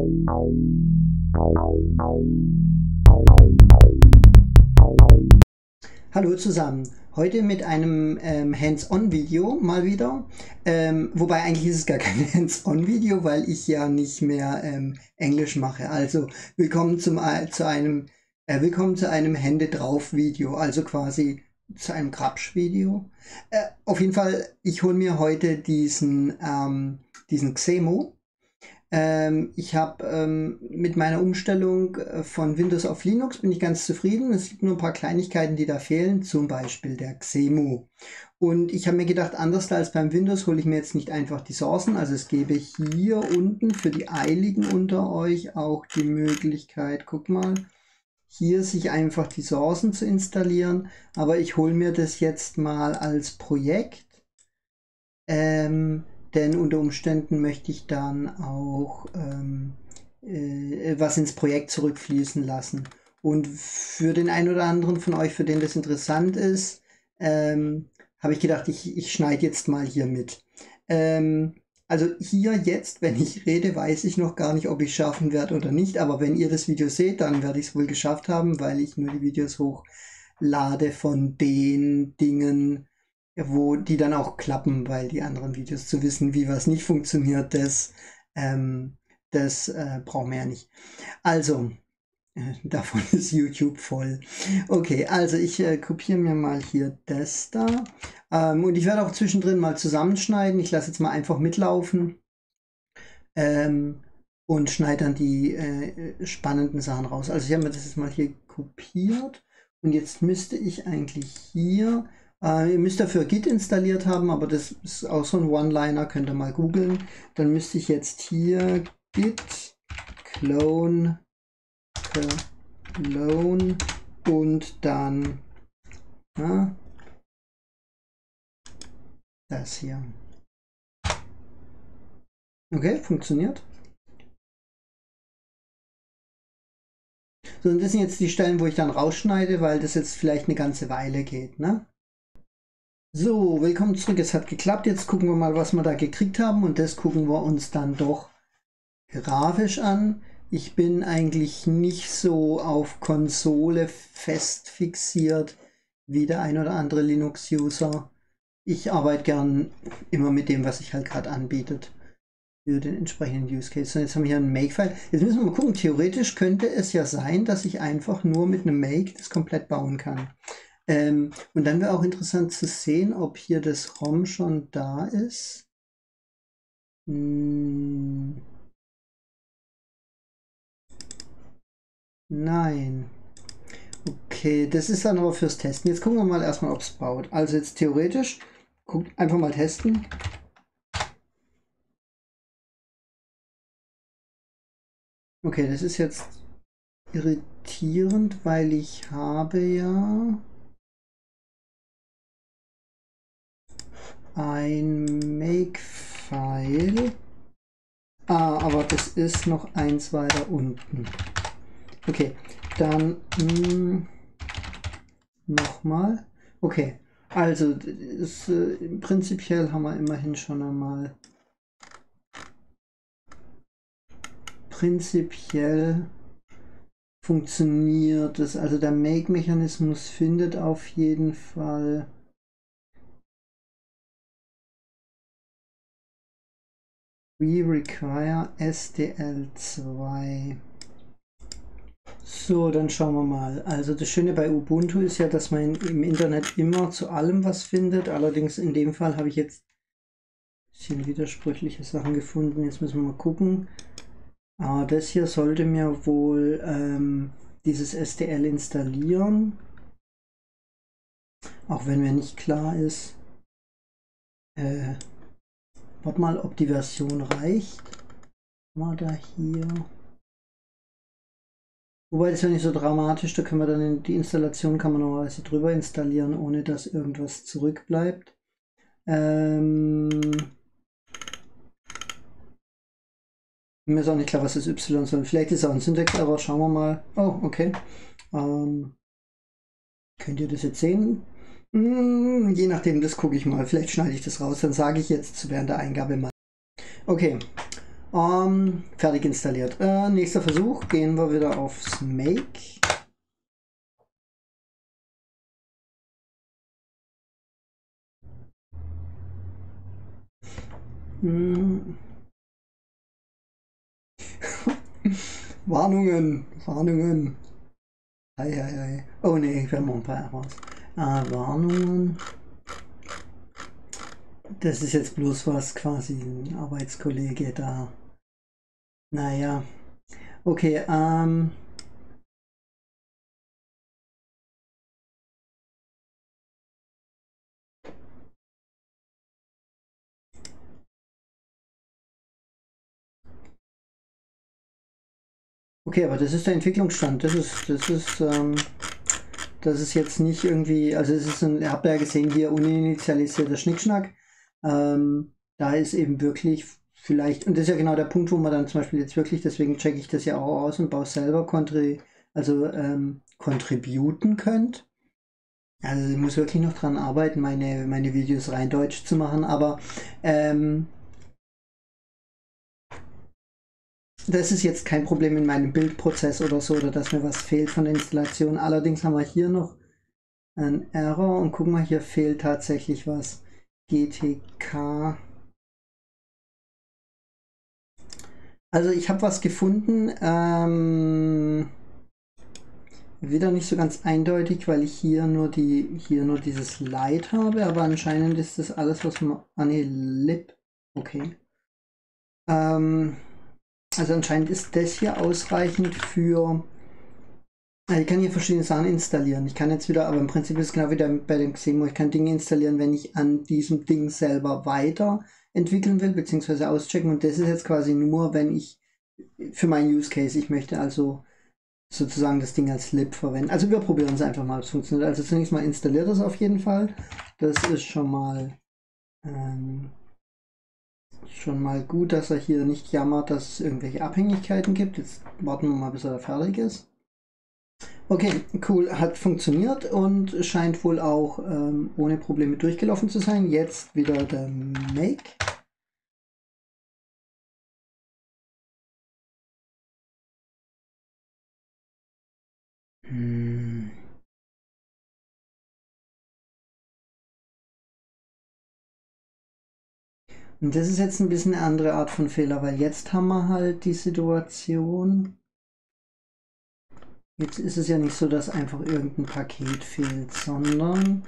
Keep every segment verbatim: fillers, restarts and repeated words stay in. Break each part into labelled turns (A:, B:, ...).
A: Hallo zusammen, heute mit einem ähm, Hands-on-Video mal wieder, ähm, wobei eigentlich ist es gar kein Hands-on-Video, weil ich ja nicht mehr ähm, Englisch mache. Also willkommen zum, äh, zu einem äh, willkommen zu einem Hände-drauf-Video, also quasi zu einem Grabsch-Video. Äh, auf jeden Fall, ich hole mir heute diesen, ähm, diesen Xemo. Ähm, ich habe ähm, mit meiner Umstellung äh, von Windows auf Linux bin ich ganz zufrieden. Es gibt nur ein paar Kleinigkeiten, die da fehlen, zum Beispiel der Xemu. Und ich habe mir gedacht, anders als beim Windows hole ich mir jetzt nicht einfach die Sourcen. Also es gebe hier unten für die Eiligen unter euch auch die Möglichkeit, guck mal, hier sich einfach die Sourcen zu installieren. Aber ich hole mir das jetzt mal als Projekt. Ähm, denn unter Umständen möchte ich dann auch ähm, äh, was ins Projekt zurückfließen lassen. Und für den einen oder anderen von euch, für den das interessant ist, ähm, habe ich gedacht, ich, ich schneide jetzt mal hier mit. Ähm, also hier jetzt, wenn ich rede, weiß ich noch gar nicht, ob ich schaffen werde oder nicht. Aber wenn ihr das Video seht, dann werde ich es wohl geschafft haben, weil ich nur die Videos hochlade von den Dingen, wo die dann auch klappen, weil die anderen Videos zu wissen, wie was nicht funktioniert, das, ähm, das äh, brauchen wir ja nicht. Also, äh, davon ist YouTube voll. Okay, also ich äh, kopiere mir mal hier das da. Ähm, und ich werde auch zwischendrin mal zusammenschneiden. Ich lasse jetzt mal einfach mitlaufen ähm, und schneide dann die äh, spannenden Sachen raus. Also ich habe mir das jetzt mal hier kopiert und jetzt müsste ich eigentlich hier Äh, ihr müsst dafür Git installiert haben, aber das ist auch so ein One-Liner, könnt ihr mal googeln. Dann müsste ich jetzt hier Git clone, clone und dann na, das hier. Okay, funktioniert. So, und das sind jetzt die Stellen, wo ich dann rausschneide, weil das jetzt vielleicht eine ganze Weile geht, ne? So, willkommen zurück. Es hat geklappt. Jetzt gucken wir mal, was wir da gekriegt haben. Und das gucken wir uns dann doch grafisch an. Ich bin eigentlich nicht so auf Konsole fest fixiert wie der ein oder andere Linux-User. Ich arbeite gern immer mit dem, was sich halt gerade anbietet für den entsprechenden Use Case. Und jetzt haben wir hier ein Make-File. Jetzt müssen wir mal gucken. Theoretisch könnte es ja sein, dass ich einfach nur mit einem Make das komplett bauen kann. Ähm, und dann wäre auch interessant zu sehen, ob hier das ROM schon da ist. Hm. Nein. Okay, das ist dann aber fürs Testen. Jetzt gucken wir mal erstmal, ob es baut. Also jetzt theoretisch, guckt einfach mal testen. Okay, das ist jetzt irritierend, weil ich habe ja ein Make-File. Ah, aber das ist noch eins weiter unten. Okay, dann hm, nochmal. Okay, also ist, äh, prinzipiell haben wir immerhin schon einmal prinzipiell funktioniert es. Also der Make-Mechanismus findet auf jeden Fall We require S D L zwei. So, dann schauen wir mal. Also das Schöne bei Ubuntu ist ja, dass man im Internet immer zu allem was findet. Allerdings in dem Fall habe ich jetzt ein bisschen widersprüchliche Sachen gefunden. Jetzt müssen wir mal gucken. Ah, das hier sollte mir wohl ähm, dieses S D L installieren. Auch wenn mir nicht klar ist, äh, warte mal, ob die Version reicht. Mal da hier. Wobei das ja nicht so dramatisch, da können wir dann in die Installation kann man normalerweise drüber installieren, ohne dass irgendwas zurückbleibt. Ähm, mir ist auch nicht klar, was das Y soll. Vielleicht ist auch ein Syntax, aber schauen wir mal. Oh, okay. Ähm, könnt ihr das jetzt sehen? Hm, je nachdem, das gucke ich mal. Vielleicht schneide ich das raus. Dann sage ich jetzt während der Eingabe mal. Okay. Ähm, fertig installiert. Äh, nächster Versuch, gehen wir wieder aufs Make. Hm. Warnungen, Warnungen. Ei, ei, ei. Oh ne, wir haben noch ein paar Errors. Ah, Warnungen. Das ist jetzt bloß was quasi ein Arbeitskollege da. Naja. Okay, ähm. Okay, aber das ist der Entwicklungsstand. Das ist, das ist, ähm, das ist jetzt nicht irgendwie, also es ist ein, ihr habt ja gesehen hier uninitialisierter Schnickschnack. Ähm, da ist eben wirklich vielleicht, und das ist ja genau der Punkt, wo man dann zum Beispiel jetzt wirklich, deswegen checke ich das ja auch aus und baue selber Contri, also ähm, contributen könnt. Also ich muss wirklich noch dran arbeiten, meine, meine Videos rein deutsch zu machen, aber ähm, das ist jetzt kein Problem in meinem Bildprozess oder so, oder dass mir was fehlt von der Installation. Allerdings haben wir hier noch einen Error und guck mal, hier fehlt tatsächlich was. G T K. Also ich habe was gefunden, ähm, wieder nicht so ganz eindeutig, weil ich hier nur die hier nur dieses Light habe, aber anscheinend ist das alles, was man. Ah ne, Lib. Okay. Ähm, also anscheinend ist das hier ausreichend für. Also ich kann hier verschiedene Sachen installieren. Ich kann jetzt wieder, aber im Prinzip ist es genau wieder bei dem Xemo, ich kann Dinge installieren, wenn ich an diesem Ding selber weiterentwickeln will, beziehungsweise auschecken. Und das ist jetzt quasi nur, wenn ich für meinen Use Case, ich möchte also sozusagen das Ding als Lib verwenden. Also wir probieren es einfach mal, ob es funktioniert. Also zunächst mal installiert das auf jeden Fall. Das ist schon mal ähm, schon mal gut, dass er hier nicht jammert, dass es irgendwelche Abhängigkeiten gibt. Jetzt warten wir mal, bis er fertig ist. Okay, cool, hat funktioniert und scheint wohl auch ähm, ohne Probleme durchgelaufen zu sein. Jetzt wieder der Make. Hm. Und das ist jetzt ein bisschen eine andere Art von Fehler, weil jetzt haben wir halt die Situation. Jetzt ist es ja nicht so, dass einfach irgendein Paket fehlt, sondern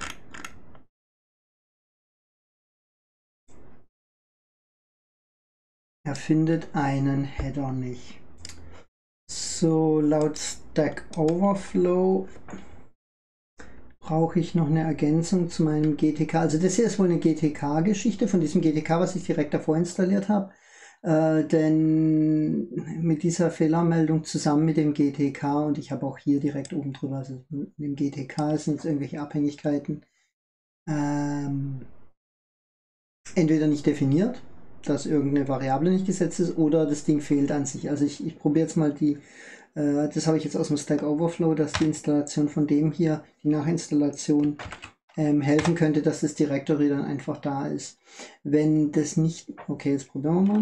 A: er findet einen Header nicht. So, laut Stack Overflow brauche ich noch eine Ergänzung zu meinem G T K. Also das hier ist wohl eine G T K-Geschichte von diesem G T K, was ich direkt davor installiert habe. Äh, denn mit dieser Fehlermeldung zusammen mit dem G T K, und ich habe auch hier direkt oben drüber, also mit dem G T K sind jetzt irgendwelche Abhängigkeiten, ähm, entweder nicht definiert, dass irgendeine Variable nicht gesetzt ist, oder das Ding fehlt an sich. Also ich, ich probiere jetzt mal die, äh, das habe ich jetzt aus dem Stack Overflow, dass die Installation von dem hier, die Nachinstallation, ähm, helfen könnte, dass das Directory dann einfach da ist. Wenn das nicht, okay, jetzt probieren wir mal.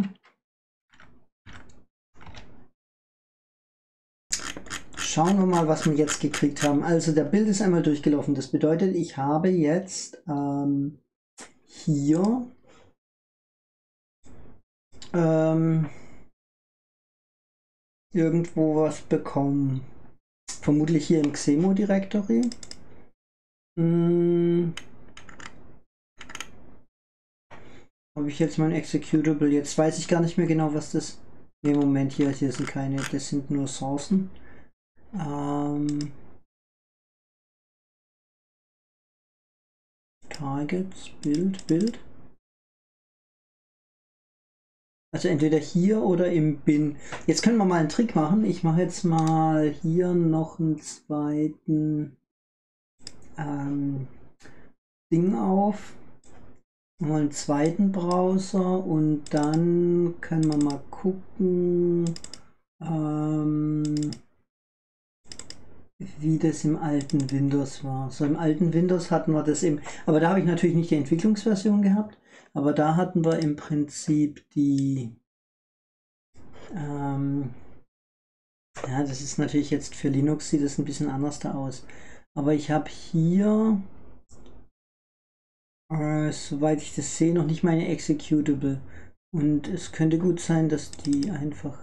A: Schauen wir mal, was wir jetzt gekriegt haben. Also der Bild ist einmal durchgelaufen. Das bedeutet, ich habe jetzt ähm, hier ähm, irgendwo was bekommen. Vermutlich hier im Xemo Directory. Hm. Habe ich jetzt mein Executable? Jetzt weiß ich gar nicht mehr genau, was das. Ne, Moment, hier, hier sind keine, das sind nur Sourcen. Ähm, Targets, Bild, Bild. Also entweder hier oder im Bin. Jetzt können wir mal einen Trick machen. Ich mache jetzt mal hier noch einen zweiten ähm, Ding auf. Mal einen zweiten Browser und dann können wir mal gucken, ähm, wie das im alten Windows war. So im alten Windows hatten wir das eben, aber da habe ich natürlich nicht die Entwicklungsversion gehabt, aber da hatten wir im Prinzip die Ähm, ja, das ist natürlich jetzt für Linux sieht es ein bisschen anders da aus. Aber ich habe hier, äh, soweit ich das sehe, noch nicht meine Executable. Und es könnte gut sein, dass die einfach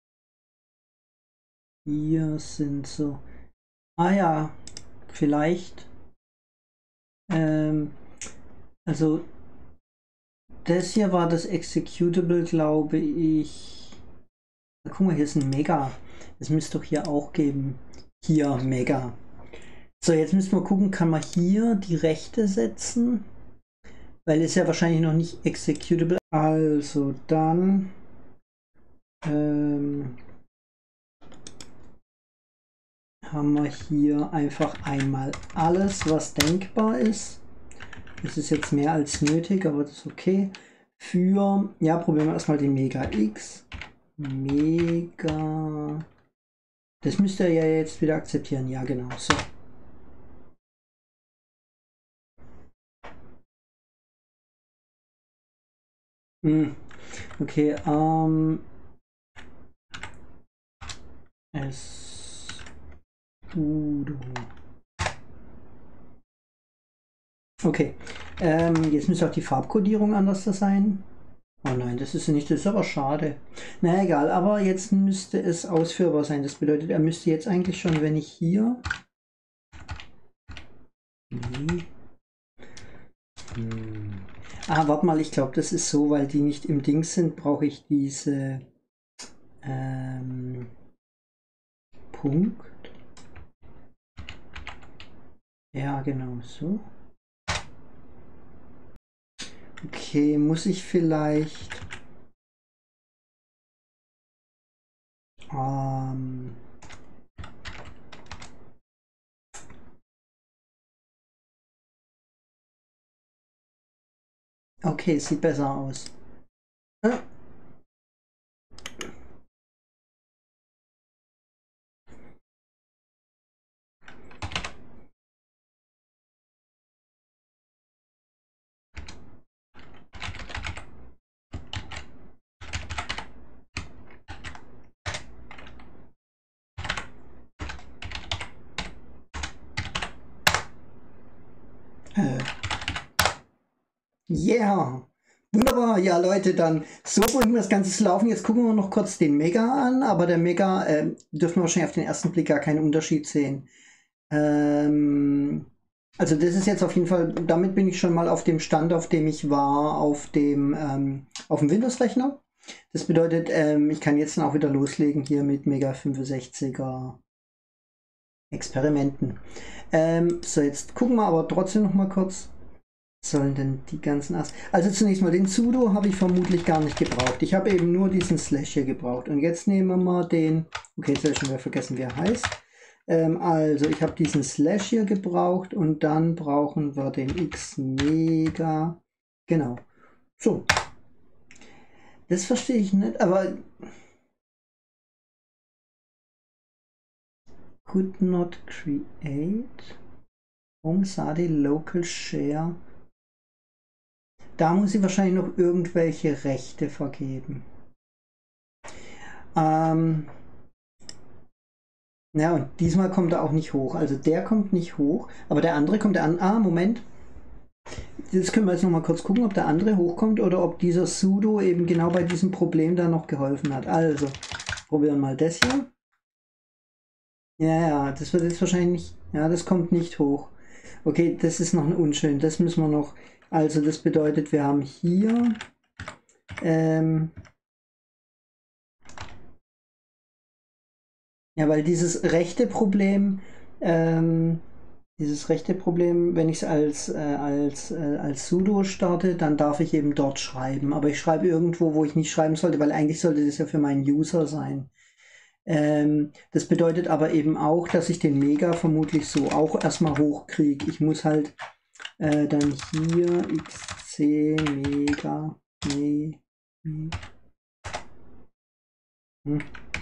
A: hier sind so. Ah ja, vielleicht. Ähm, also das hier war das Executable, glaube ich. Guck mal, hier ist ein Mega. Das müsste doch hier auch geben. Hier, Mega. So, jetzt müssen wir gucken, kann man hier die Rechte setzen? Weil es ja wahrscheinlich noch nicht executable. Also dann ähm, haben wir hier einfach einmal alles, was denkbar ist. Das ist jetzt mehr als nötig, aber das ist okay. Für, ja, probieren wir erstmal die Mega X. Mega. Das müsste er ja jetzt wieder akzeptieren. Ja, genau. So. Hm. Okay, ähm. Es. Udo. Okay. Ähm, jetzt müsste auch die Farbkodierung anders sein. Oh nein, das ist nicht, das ist aber schade. Na egal, aber jetzt müsste es ausführbar sein. Das bedeutet, er müsste jetzt eigentlich schon, wenn ich hier. Nee. Hm. Ah, warte mal, ich glaube, das ist so, weil die nicht im Ding sind, brauche ich diese ähm, Punkt. Ja, genau, so. Okay, muss ich vielleicht ähm, okay, sieht besser aus. Ja. Äh, yeah! Wunderbar, ja Leute, dann so bringen wir das Ganze zu laufen. Jetzt gucken wir noch kurz den Mega an, aber der Mega äh, dürfen wir wahrscheinlich auf den ersten Blick gar keinen Unterschied sehen. Ähm, also das ist jetzt auf jeden Fall, damit bin ich schon mal auf dem Stand, auf dem ich war, auf dem, ähm, auf dem Windows-Rechner. Das bedeutet, ähm, ich kann jetzt dann auch wieder loslegen hier mit Mega fünfundsechziger Experimenten. Ähm, so, jetzt gucken wir aber trotzdem noch mal kurz. Sollen denn die ganzen As Also zunächst mal den Sudo habe ich vermutlich gar nicht gebraucht. Ich habe eben nur diesen Slash hier gebraucht. Und jetzt nehmen wir mal den, okay, jetzt habe ich schon wieder vergessen, wie er heißt. Ähm, also ich habe diesen Slash hier gebraucht und dann brauchen wir den Xmega. Genau. So. Das verstehe ich nicht, aber could not create home sadi local share. Da muss ich wahrscheinlich noch irgendwelche Rechte vergeben. Ähm, ja, und diesmal kommt er auch nicht hoch. Also der kommt nicht hoch, aber der andere kommt an. Ah, Moment. Das können wir jetzt noch mal kurz gucken, ob der andere hochkommt oder ob dieser Sudo eben genau bei diesem Problem da noch geholfen hat. Also, probieren wir mal das hier. Ja, ja, das wird jetzt wahrscheinlich nicht. Ja, das kommt nicht hoch. Okay, das ist noch unschön. Das müssen wir noch. Also, das bedeutet, wir haben hier. Ähm, ja, weil dieses rechte Problem. Ähm, Dieses rechte Problem, wenn ich es als, äh, als, äh, als Sudo starte, dann darf ich eben dort schreiben. Aber ich schreibe irgendwo, wo ich nicht schreiben sollte, weil eigentlich sollte das ja für meinen User sein. Ähm, das bedeutet aber eben auch, dass ich den Mega vermutlich so auch erstmal hochkriege. Ich muss halt äh, dann hier xc Mega. Nee, nee. Hm.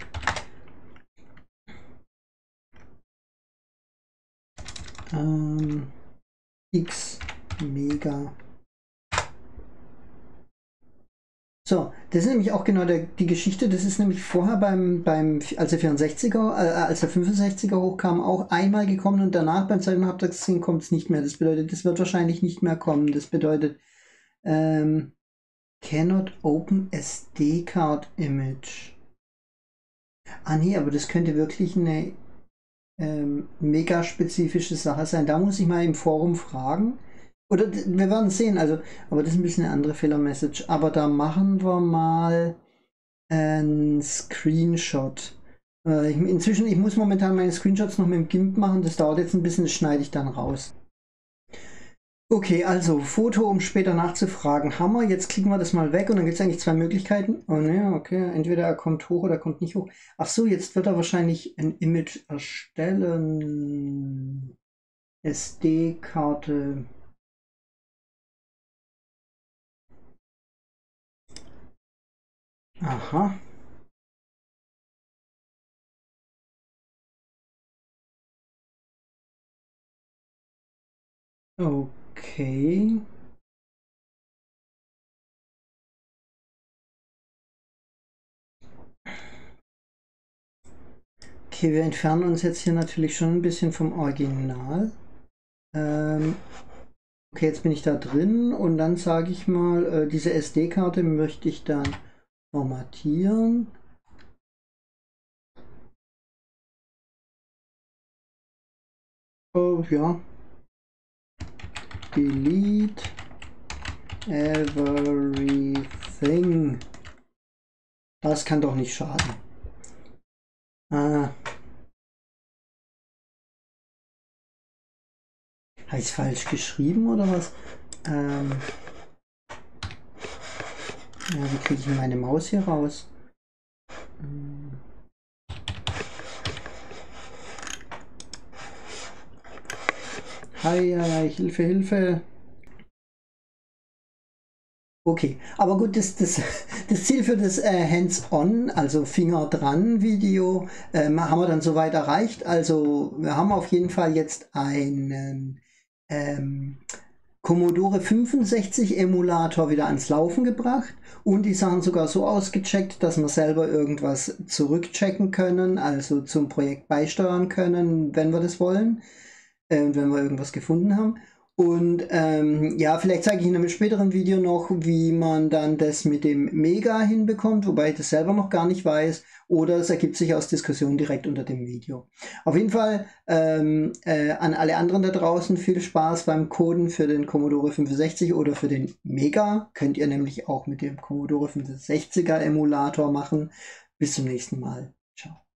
A: Ähm, X Mega. So, das ist nämlich auch genau der, die Geschichte. Das ist nämlich vorher beim, beim als der vierundsechziger, äh, als der fünfundsechziger hochkam, auch einmal gekommen und danach beim zweiten Halbtagsstream kommt es nicht mehr. Das bedeutet, das wird wahrscheinlich nicht mehr kommen. Das bedeutet, ähm, cannot open S D Card Image. Ah nee, aber das könnte wirklich eine ähm, mega spezifische Sache sein. Da muss ich mal im Forum fragen. Oder wir werden sehen, also, aber das ist ein bisschen eine andere Fehlermessage. Aber da machen wir mal einen Screenshot. Äh, ich, inzwischen, ich muss momentan meine Screenshots noch mit dem GIMP machen. Das dauert jetzt ein bisschen, das schneide ich dann raus. Okay, also Foto, um später nachzufragen, haben wir. Jetzt klicken wir das mal weg und dann gibt es eigentlich zwei Möglichkeiten. Oh ne, okay, entweder er kommt hoch oder er kommt nicht hoch. Ach so, jetzt wird er wahrscheinlich ein Image erstellen. S D-Karte. Aha. Okay. Okay, wir entfernen uns jetzt hier natürlich schon ein bisschen vom Original. Ähm, okay, jetzt bin ich da drin und dann sage ich mal, äh, diese S D-Karte möchte ich dann formatieren. Oh, ja. Delete everything. Das kann doch nicht schaden. Ah. Habe ich es falsch geschrieben oder was? Ähm. Ja, wie kriege ich meine Maus hier raus? Hm. Hi, hi, Hilfe, Hilfe. Okay, aber gut, das, das, das Ziel für das äh, Hands-on, also Finger dran Video, äh, haben wir dann soweit erreicht. Also wir haben auf jeden Fall jetzt einen ähm, Commodore fünfundsechzig Emulator wieder ans Laufen gebracht und die Sachen sogar so ausgecheckt, dass wir selber irgendwas zurückchecken können, also zum Projekt beisteuern können, wenn wir das wollen, äh, wenn wir irgendwas gefunden haben. Und ähm, ja, vielleicht zeige ich in einem späteren Video noch, wie man dann das mit dem Mega hinbekommt, wobei ich das selber noch gar nicht weiß. Oder es ergibt sich aus Diskussionen direkt unter dem Video. Auf jeden Fall ähm, äh, an alle anderen da draußen viel Spaß beim Coden für den Commodore fünfundsechzig oder für den Mega. Könnt ihr nämlich auch mit dem Commodore fünfundsechziger Emulator machen. Bis zum nächsten Mal. Ciao.